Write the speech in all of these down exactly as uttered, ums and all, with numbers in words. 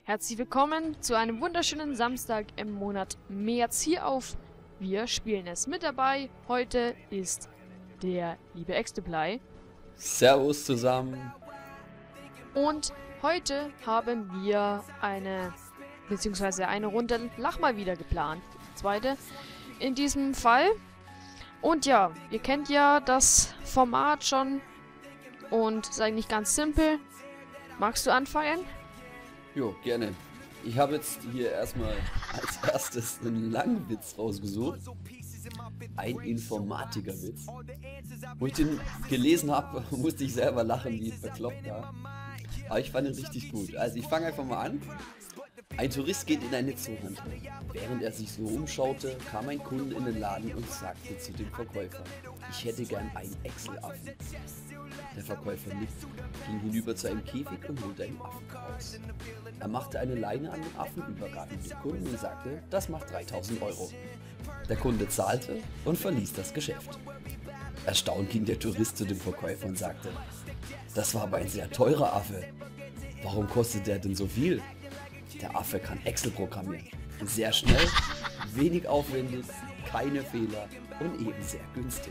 Herzlich willkommen zu einem wunderschönen Samstag im Monat März hier auf Wir spielen es. Mit dabei heute ist der liebe Exteplay. Servus zusammen. Und heute haben wir eine, beziehungsweise eine Runde Lach mal wieder geplant. Zweite in diesem Fall. Und ja, ihr kennt ja das Format schon und ist eigentlich ganz simpel. Magst du anfangen? Jo, gerne. Ich habe jetzt hier erstmal als erstes einen langen Witz rausgesucht. Ein Informatikerwitz. Wo ich den gelesen habe, musste ich selber lachen, wie bekloppt da. Aber ich fand ihn richtig gut. Also ich fange einfach mal an. Ein Tourist geht in eine Zoohandlung. Während er sich so umschaute, kam ein Kunde in den Laden und sagte zu dem Verkäufer: Ich hätte gern einen Echselaffen. Der Verkäufer nickte, ging hinüber zu einem Käfig und holte einen Affen raus. Er machte eine Leine an den Affen, übergab ihn dem Kunden und sagte: Das macht dreitausend Euro. Der Kunde zahlte und verließ das Geschäft. Erstaunt ging der Tourist zu dem Verkäufer und sagte: Das war aber ein sehr teurer Affe. Warum kostet der denn so viel? Der Affe kann Excel programmieren. Sehr schnell, wenig aufwendig, keine Fehler und eben sehr günstig.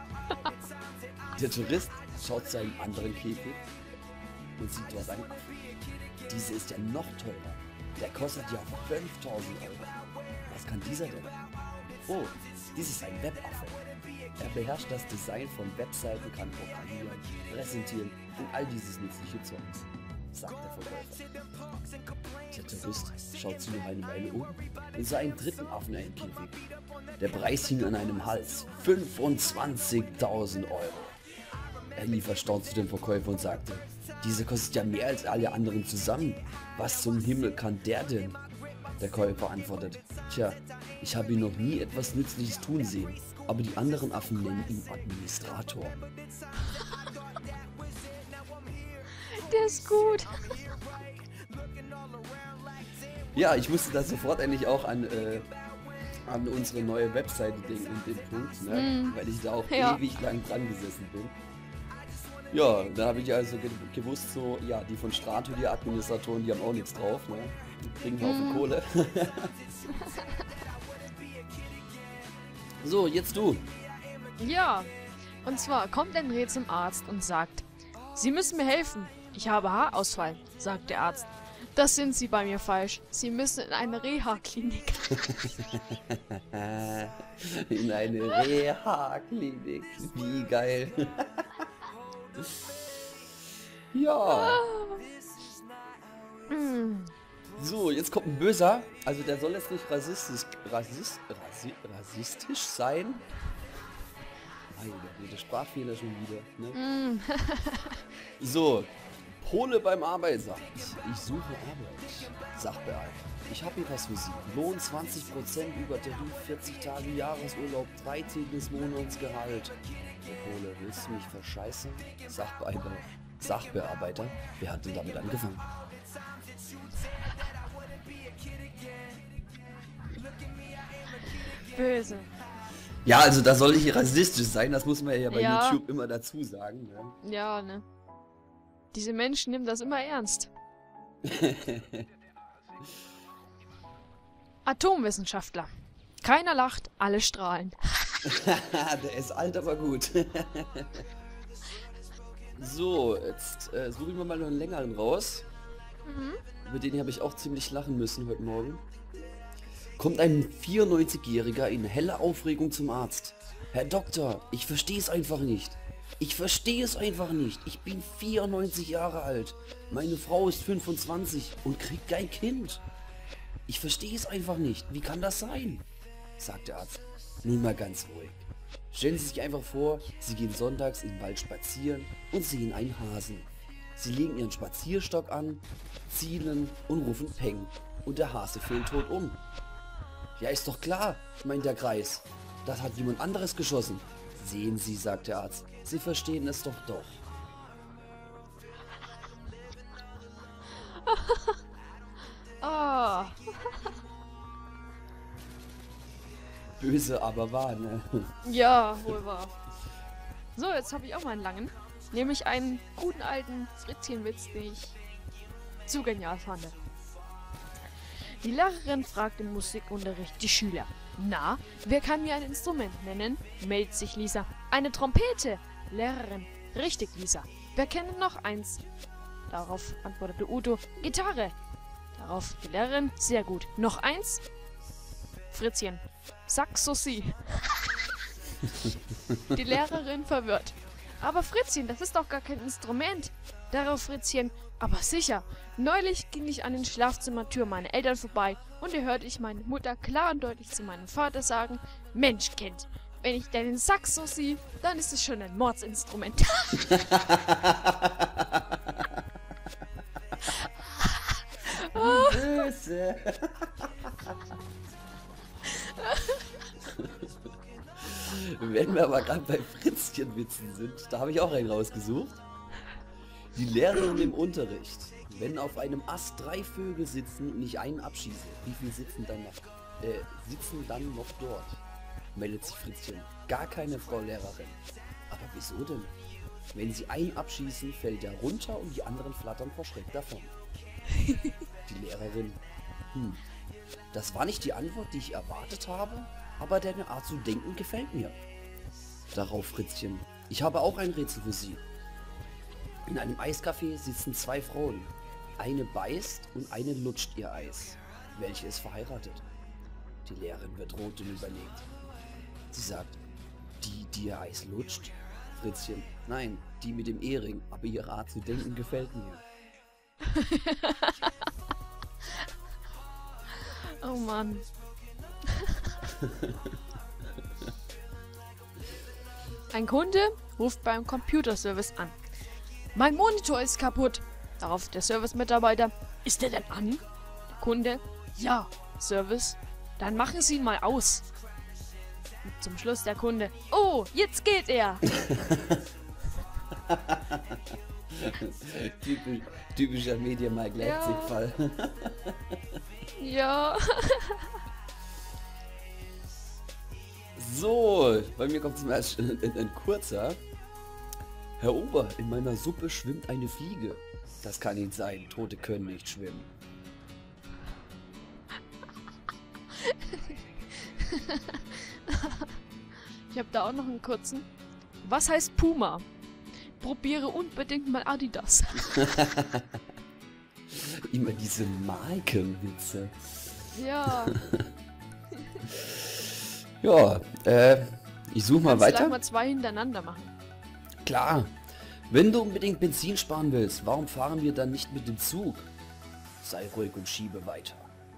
Der Tourist schaut zu einem anderen Käfig und sieht dort einen Affen. Diese ist ja noch teurer. Der kostet ja fünftausend Euro. Was kann dieser denn? Oh, dies ist ein Webaffe. Er beherrscht das Design von Webseiten, kann programmieren, präsentieren und all dieses nützliche Zeugs, sagt der Verkäufer. Der Tourist schaut sich noch eine Weile um und sah einen dritten Affen in einem Käfig. Der Preis hing an einem Hals. fünfundzwanzigtausend Euro. Er lief erstaunt zu dem Verkäufer und sagte: Diese kostet ja mehr als alle anderen zusammen. Was zum Himmel kann der denn? Der Käufer antwortet: Tja, ich habe ihn noch nie etwas Nützliches tun sehen, aber die anderen Affen nennen ihn Administrator. Der ist gut. Ja, ich musste da sofort eigentlich auch an, äh, an unsere neue Webseite denken und den Punkt, ne? Mm. Weil ich da auch ja. ewig lang dran gesessen bin. Ja, da habe ich also ge gewusst, so, ja, die von Strato, die Administratoren, die haben auch nichts drauf, ne? Die kriegen einen Haufen mm. Kohle. So, jetzt du. Ja, und zwar kommt ein Reh zum Arzt und sagt: Sie müssen mir helfen. Ich habe Haarausfall, sagt der Arzt. Das sind Sie bei mir falsch. Sie müssen in eine Reha-Klinik. In eine Reha-Klinik. Wie geil. Ja. So, jetzt kommt ein Böser. Also der soll jetzt nicht rassistisch, rassist, rassi, rassistisch sein. Meine Güte, Sprachfehler schon wieder. Ne? So. Pole beim Arbeitsamt. Ich suche Arbeit. Sachbearbeiter. Ich habe hier was für Sie. Lohn zwanzig Prozent über Tarif, vierzig Tage Jahresurlaub, dreizehntes Monatsgehalt. Der Pole, willst du mich verscheißen? Sachbearbeiter. Sachbearbeiter. Wer hat denn damit angefangen? Böse. Ja, also da soll nicht rassistisch sein. Das muss man ja bei ja. YouTube immer dazu sagen. Ne? Ja, ne. Diese Menschen nehmen das immer ernst. Atomwissenschaftler. Keiner lacht, alle strahlen. Der ist alt, aber gut. So, jetzt äh, suchen wir mal noch einen längeren raus. Mhm. Über den habe ich auch ziemlich lachen müssen heute Morgen. Kommt ein vierundneunzigjähriger in heller Aufregung zum Arzt. Herr Doktor, ich verstehe es einfach nicht. Ich verstehe es einfach nicht. Ich bin vierundneunzig Jahre alt. Meine Frau ist fünfundzwanzig und kriegt kein Kind. Ich verstehe es einfach nicht. Wie kann das sein? Sagt der Arzt. Nun mal ganz ruhig. Stellen Sie sich einfach vor, Sie gehen sonntags im Wald spazieren und sehen einen Hasen. Sie legen Ihren Spazierstock an, zielen und rufen Peng. Und der Hase fällt tot um. Ja, ist doch klar, meint der Greis. Das hat jemand anderes geschossen. Sehen Sie, sagt der Arzt. Sie verstehen es doch doch. Oh. Böse, aber wahr, ne? Ja, wohl wahr. So, jetzt habe ich auch mal einen langen. Nämlich einen guten alten Fritzchenwitz, den ich zu genial fand. Die Lehrerin fragt im Musikunterricht die Schüler. Na, wer kann mir ein Instrument nennen? Meldet sich Lisa. Eine Trompete. Lehrerin. Richtig, Lisa. Wer kennt noch eins? Darauf antwortete Udo. Gitarre. Darauf die Lehrerin. Sehr gut. Noch eins? Fritzchen. Saxosi. Die Lehrerin verwirrt. Aber Fritzchen, das ist doch gar kein Instrument. Darauf Fritzchen. Aber sicher. Neulich ging ich an den Schlafzimmertür meiner Eltern vorbei und da hörte ich meine Mutter klar und deutlich zu meinem Vater sagen: Mensch, Kind, wenn ich deinen Saxo sehe, dann ist es schon ein Mordsinstrument. Böse. Wenn wir aber gerade bei Fritzchenwitzen sind, da habe ich auch einen rausgesucht. Die Lehrerin im Unterricht. Wenn auf einem Ast drei Vögel sitzen und ich einen abschieße, wie viele sitzen dann noch, äh, sitzen dann noch dort? Meldet sich Fritzchen. Gar keine, Frau Lehrerin. Aber wieso denn? Wenn sie einen abschießen, fällt er runter und die anderen flattern vor Schreck davon. Die Lehrerin. Hm. Das war nicht die Antwort, die ich erwartet habe, aber deine Art zu denken gefällt mir. Darauf Fritzchen. Ich habe auch ein Rätsel für Sie. In einem Eiscafé sitzen zwei Frauen. Eine beißt und eine lutscht ihr Eis. Welche ist verheiratet? Die Lehrerin wird rot und überlegt. Sie sagt, die, die ihr Eis lutscht? Fritzchen, nein, die mit dem Ehering, aber ihre Art zu denken gefällt mir. Oh Mann. Ein Kunde ruft beim Computerservice an. Mein Monitor ist kaputt. Darauf der Service-Mitarbeiter. Ist der denn an? Der Kunde. Ja, Service. Dann machen Sie ihn mal aus. Und zum Schluss der Kunde. Oh, jetzt geht er. Typisch, typischer Medienmarkt Leipzig-Fall. Ja. So, bei mir kommt zum ersten ein, ein kurzer. Herr Ober, in meiner Suppe schwimmt eine Fliege. Das kann nicht sein, Tote können nicht schwimmen. Ich habe da auch noch einen kurzen. Was heißt Puma? Probiere unbedingt mal Adidas. Immer diese Markenwitze. Ja. Ja, äh, ich suche mal weiter. Kannst mal zwei hintereinander machen. Klar. Wenn du unbedingt Benzin sparen willst, warum fahren wir dann nicht mit dem Zug? Sei ruhig und schiebe weiter.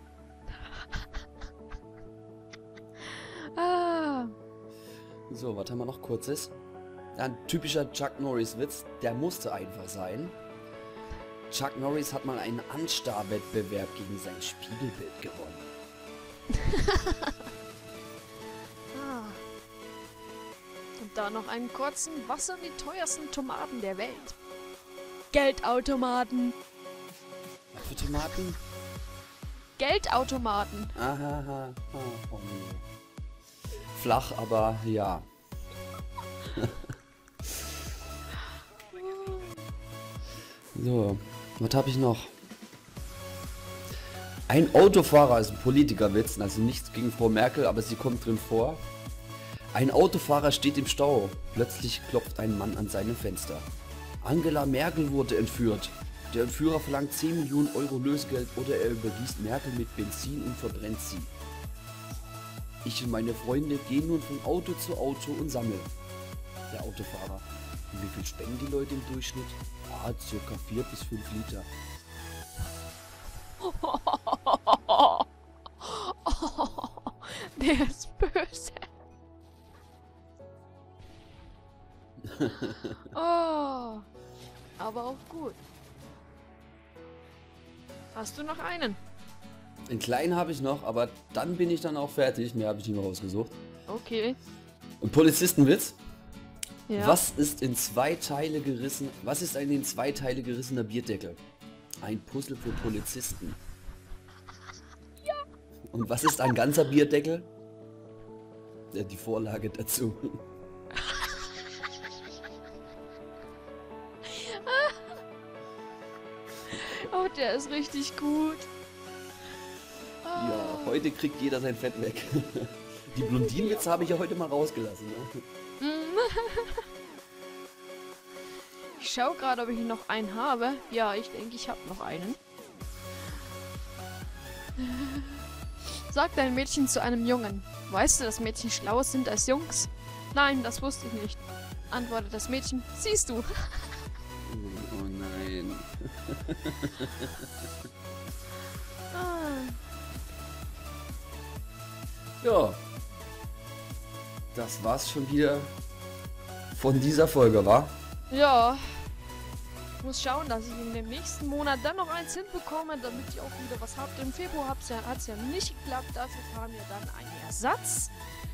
Ah. So, was haben wir noch kurzes? Ja, ein typischer Chuck Norris-Witz, der musste einfach sein. Chuck Norris hat mal einen Anstarrwettbewerb gegen sein Spiegelbild gewonnen. Ah. Und da noch einen kurzen. Was sind die teuersten Tomaten der Welt? Geldautomaten. Was für Tomaten? Geldautomaten. Aha, aha, oh nee. Flach, aber ja. So, was habe ich noch? Ein Autofahrer ist ein Politikerwitz, also nichts gegen Frau Merkel, aber sie kommt drin vor. Ein Autofahrer steht im Stau. Plötzlich klopft ein Mann an seinem Fenster. Angela Merkel wurde entführt. Der Entführer verlangt zehn Millionen Euro Lösegeld oder er übergießt Merkel mit Benzin und verbrennt sie. Ich und meine Freunde gehen nun von Auto zu Auto und sammeln. Der Autofahrer. Und wie viel spenden die Leute im Durchschnitt? Ah, circa vier bis fünf Liter. Der ist böse. Oh, aber auch gut. Hast du noch einen? Einen kleinen habe ich noch, aber dann bin ich dann auch fertig. Mehr habe ich nicht mehr rausgesucht. Okay. Ein Polizistenwitz. Ja. Was ist in zwei Teile gerissen? Was ist ein in zwei Teile gerissener Bierdeckel? Ein Puzzle für Polizisten. Ja. Und was ist ein ganzer Bierdeckel? Ja, die Vorlage dazu. Oh, der ist richtig gut. heute kriegt jeder sein Fett weg. Die Blondinenwitze habe ich ja heute mal rausgelassen. Ne? Ich schaue gerade, ob ich noch einen habe. Ja, ich denke, ich habe noch einen. Sagt ein Mädchen zu einem Jungen: Weißt du, dass Mädchen schlauer sind als Jungs? Nein, das wusste ich nicht. Antwortet das Mädchen: Siehst du. Oh, oh nein. Ah. Ja. Das war's schon wieder von dieser Folge, wa? Ja. Ich muss schauen, dass ich in dem nächsten Monat dann noch eins hinbekomme, damit ihr auch wieder was habt. Im Februar hat es ja, hat's ja nicht geklappt, dafür fahren wir dann einen Ersatz.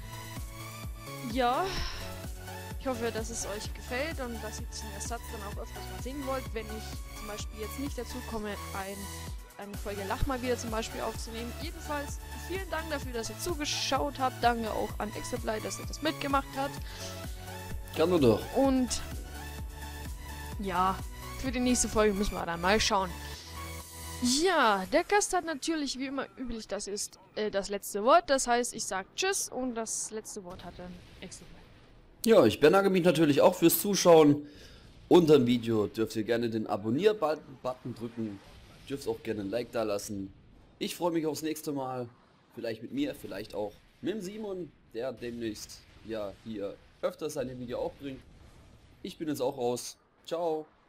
Ja. Ich hoffe, dass es euch gefällt und dass ihr diesen Ersatz dann auch öfters mal sehen wollt. Wenn ich zum Beispiel jetzt nicht dazu komme, ein, eine Folge Lach mal wieder zum Beispiel aufzunehmen. Jedenfalls vielen Dank dafür, dass ihr zugeschaut habt. Danke auch an Exaplay, dass er das mitgemacht hat. Kann nur doch. Und ja, für die nächste Folge müssen wir dann mal schauen. Ja, der Gast hat natürlich wie immer üblich, das ist äh, das letzte Wort. Das heißt, ich sage Tschüss und das letzte Wort hat dann Exaplay. Ja, ich bedanke mich natürlich auch fürs Zuschauen. Unter dem Video dürft ihr gerne den Abonnier-Button drücken. Dürft auch gerne ein Like da lassen. Ich freue mich aufs nächste Mal. Vielleicht mit mir, vielleicht auch mit dem Simon, der demnächst ja hier öfters seine Video auch bringt. Ich bin jetzt auch raus. Ciao.